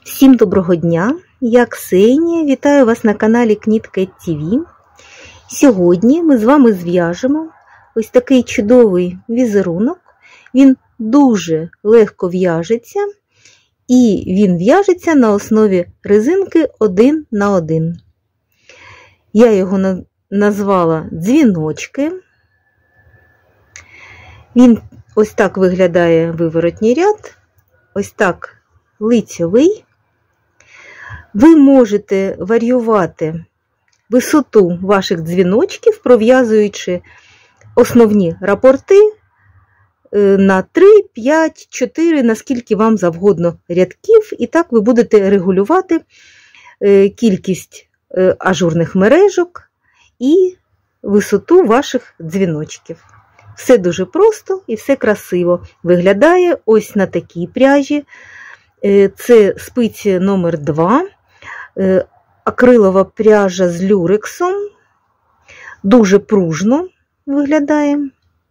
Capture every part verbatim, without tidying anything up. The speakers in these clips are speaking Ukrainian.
Всім доброго дня! Я Ксенія, вітаю вас на каналі Knitcat ті ві. Сьогодні ми з вами зв'яжемо ось такий чудовий візерунок. Він дуже легко в'яжеться і він в'яжеться на основі резинки один на один. Я його назвала дзвіночки. Він ось так виглядає виворотній ряд, ось так лицьовий. Ви можете варіювати висоту ваших дзвіночків, пров'язуючи основні рапорти на три, п'ять, чотири, наскільки вам завгодно рядків. І так ви будете регулювати кількість ажурних мережок і висоту ваших дзвіночків. Все дуже просто і все красиво виглядає ось на такій пряжі. Це спиці номер два. Акрилова пряжа з люрексом, дуже пружно виглядає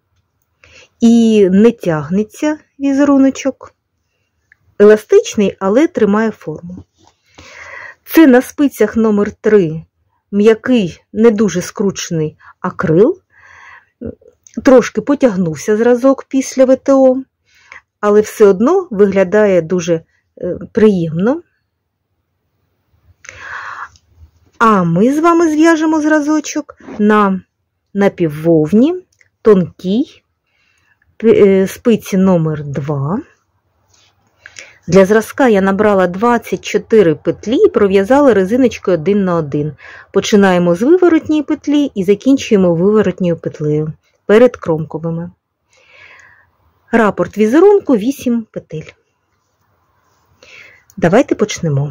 і не тягнеться візеруночок. Еластичний, але тримає форму. Це на спицях номер три м'який, не дуже скручений акрил. Трошки потягнувся зразок після ве те о, але все одно виглядає дуже приємно. А ми з вами зв'яжемо зразочок на напіввовні, тонкій, спиці номер два. Для зразка я набрала двадцять чотири петлі і пров'язала резиночкою один на один. Починаємо з виворотньої петлі і закінчуємо виворотньою петлею перед кромковими. Рапорт візерунку вісім петель. Давайте почнемо.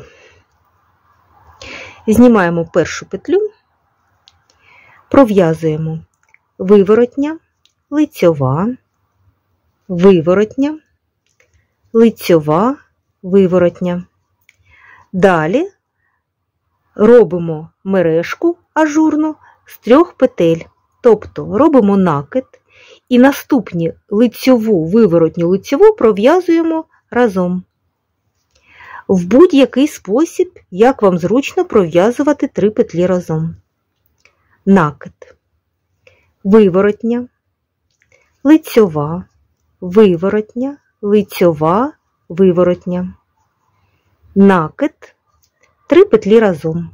Знімаємо першу петлю, пров'язуємо виворотня, лицьова, виворотня, лицьова, виворотня. Далі робимо мережку ажурну з трьох петель, тобто робимо накид і наступні лицьову, виворотню, лицьову пров'язуємо разом. В будь-який спосіб, як вам зручно пров'язувати три петлі разом. Накид, виворотня, лицьова, виворотня, лицьова, виворотня. Накид, три петлі разом.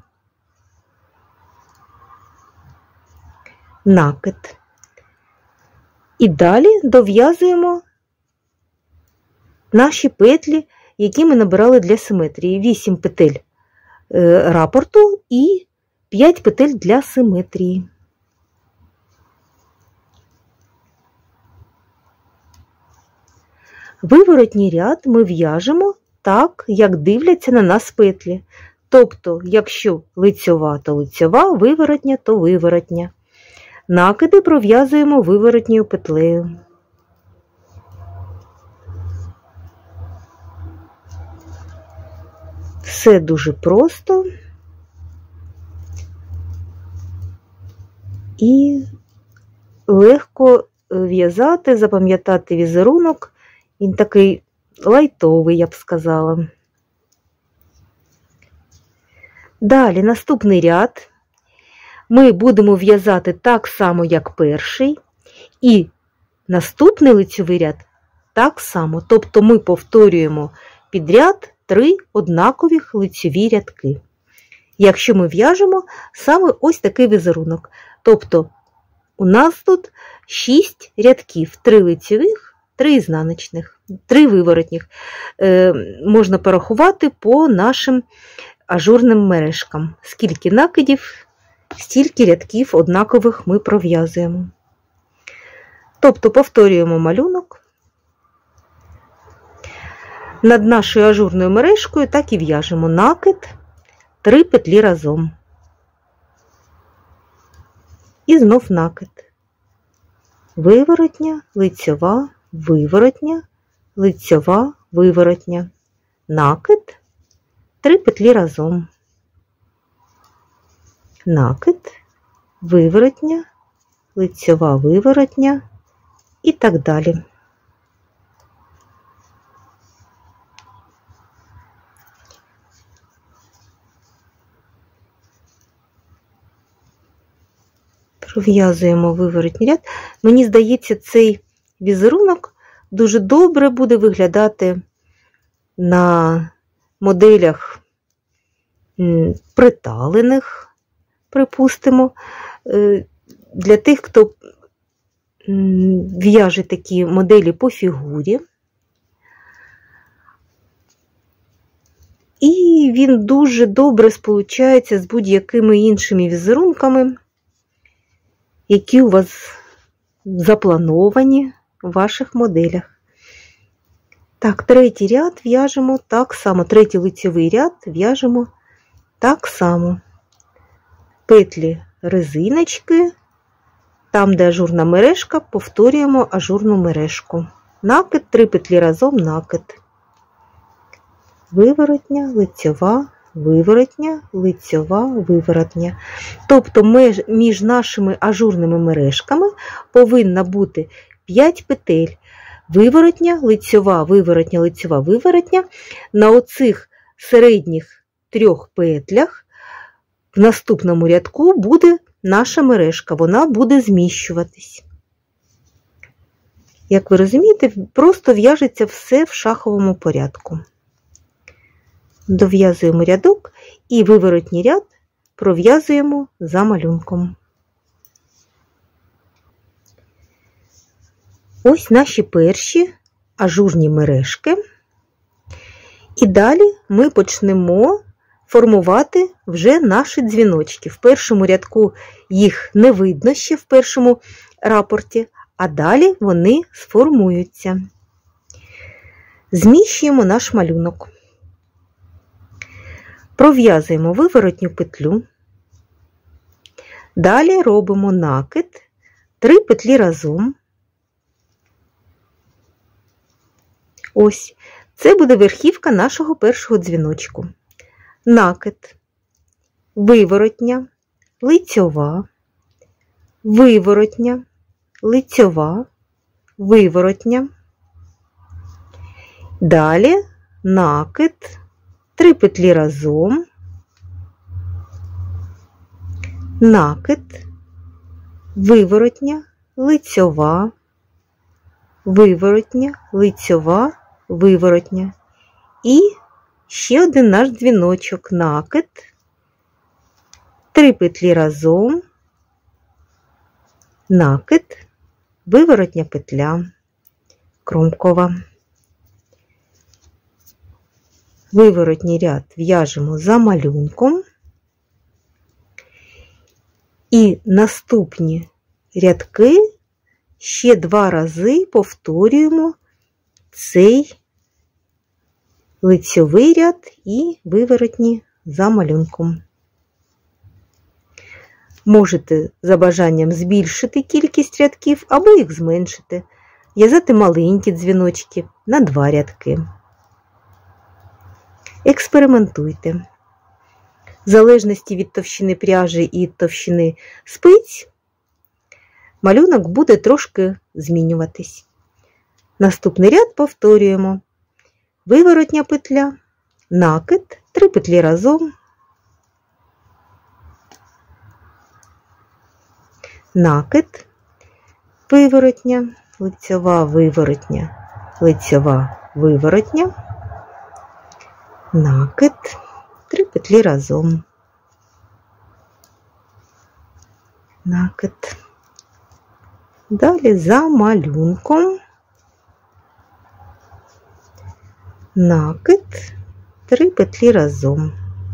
Накид. І далі дов'язуємо наші петлі, які ми набирали для симетрії. вісім петель рапорту і п'ять петель для симетрії. Виворотній ряд ми в'яжемо так, як дивляться на нас петлі. Тобто, якщо лицьова, то лицьова, виворотня, то виворотня. Накиди пров'язуємо виворотньою петлею. Все дуже просто і легко в'язати, запам'ятати візерунок. Він такий лайтовий, я б сказала. Далі наступний ряд ми будемо в'язати так само, як перший, і наступний лицьовий ряд так само. Тобто ми повторюємо підряд три однакових лицьові рядки. Якщо ми в'яжемо саме ось такий візерунок. Тобто у нас тут шість рядків, три лицьових, три ізнаночних, три виворотніх. Е, можна порахувати по нашим ажурним мережкам. Скільки накидів, стільки рядків однакових ми пров'язуємо. Тобто повторюємо малюнок. Над нашою ажурною мережкою так і в'яжемо накид, три петлі разом. І знов накид. Виворотня, лицьова, виворотня, лицьова, виворотня. Накид, три петлі разом. Накид, виворотня, лицьова, виворотня і так далі. Пров'язуємо виворотній ряд. Мені здається, цей візерунок дуже добре буде виглядати на моделях приталених, припустимо, для тих, хто в'яже такі моделі по фігурі. І він дуже добре сполучається з будь-якими іншими візерунками, які у вас заплановані в ваших моделях. Так, третій ряд в'яжемо так само, третій лицьовий ряд в'яжемо так само. Петлі резиночки, там, де ажурна мережка, повторюємо ажурну мережку. Накид, три петлі разом, накид. Виворотня, лицьова, виворотня, лицьова, виворотня. Тобто між нашими ажурними мережками повинна бути п'ять петель. Виворотня, лицьова, виворотня, лицьова, виворотня. На оцих середніх трьох петлях в наступному рядку буде наша мережка, вона буде зміщуватись. Як ви розумієте, просто в'яжеться все в шаховому порядку. Дов'язуємо рядок і виворотній ряд пров'язуємо за малюнком. Ось наші перші ажурні мережки. І далі ми почнемо формувати вже наші дзвіночки. В першому рядку їх не видно ще в першому рапорті, а далі вони сформуються. Зміщуємо наш малюнок. Пров'язуємо виворотню петлю. Далі робимо накид, три петлі разом. Ось, це буде верхівка нашого першого дзвіночку. Накид, виворотня, лицьова, виворотня, лицьова, виворотня. Далі накид, три петлі разом, накид, виворотня, лицьова, виворотня, лицьова, виворотня. І ще один наш дзвіночок, накид, три петлі разом, накид, виворотня петля, кромкова. Виворотній ряд в'яжемо за малюнком. І наступні рядки ще два рази повторюємо цей лицьовий ряд і виворотні за малюнком. Можете за бажанням збільшити кількість рядків або їх зменшити, в'язати маленькі дзвіночки на два рядки. Експериментуйте. В залежності від товщини пряжі і товщини спиць малюнок буде трошки змінюватись. Наступний ряд повторюємо. Виворотня петля, накид, три петлі разом, накид, виворотня, лицьова, виворотня, лицьова, виворотня, накид, три петлі разом, накид. Далі за малюнком, накид, три петлі разом,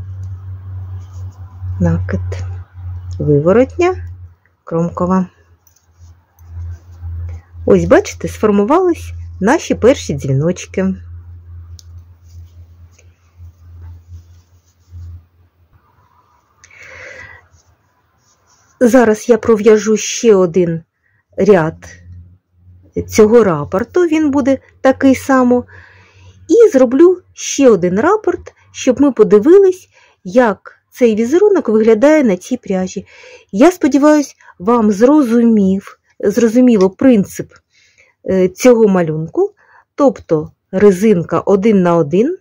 накид, виворотня, кромкова. Ось, бачите, сформувались наші перші дзвіночки. Зараз я пров'яжу ще один ряд цього рапорту, він буде такий само. І зроблю ще один рапорт, щоб ми подивились, як цей візерунок виглядає на цій пряжі. Я сподіваюся, вам зрозумів, зрозуміло принцип цього малюнку, тобто резинка один на один.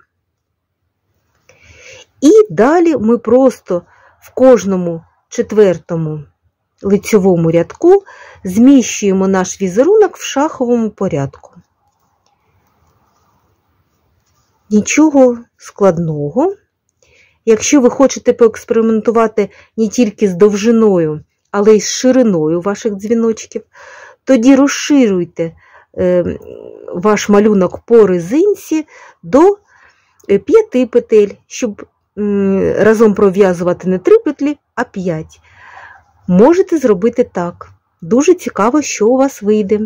І далі ми просто в кожному четвертому лицьовому рядку зміщуємо наш візерунок в шаховому порядку. Нічого складного. Якщо ви хочете поекспериментувати не тільки з довжиною, але й з шириною ваших дзвіночків, тоді розширюйте е, ваш малюнок по резинці до п'яти петель, щоб м, разом пров'язувати не три петлі, а п'ять. Можете зробити так. Дуже цікаво, що у вас вийде.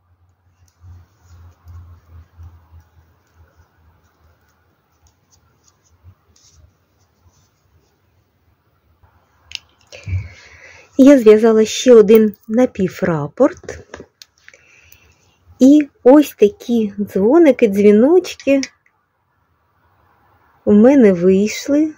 Я зв'язала ще один напіврапорт. І ось такі дзвоники, дзвіночки у мене вийшли.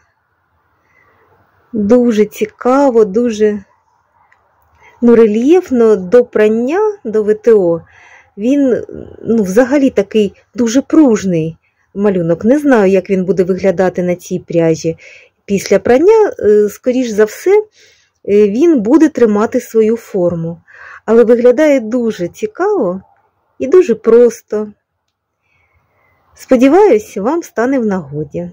Дуже цікаво, дуже ну, рельєфно до прання, до ВТО. Він ну, взагалі такий дуже пружний малюнок. Не знаю, як він буде виглядати на цій пряжі. Після прання, скоріш за все, він буде тримати свою форму. Але виглядає дуже цікаво і дуже просто. Сподіваюсь, вам стане в нагоді.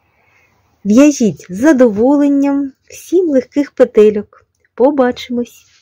В'яжіть з задоволенням, всім легких петельок. Побачимось!